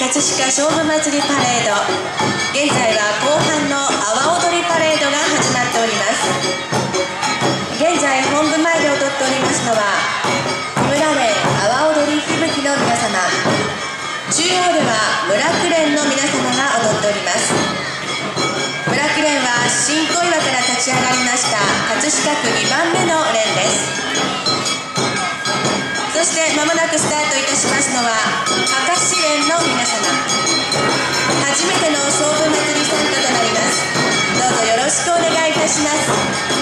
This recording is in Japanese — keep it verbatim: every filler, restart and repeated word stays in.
飾勝負祭りパレード、現在は後半の阿波踊りパレードが始まっております。現在本部前で踊っておりますのは木村連阿波踊りひぶきの皆様、中央では村九連の皆様が踊っております。村九連は新小岩から立ち上がりました葛飾区にばんめの連です。そしてまもなくスタートいたしますのは明石連の皆様、初めての勝負祭り参加となります。どうぞよろしくお願いいたします。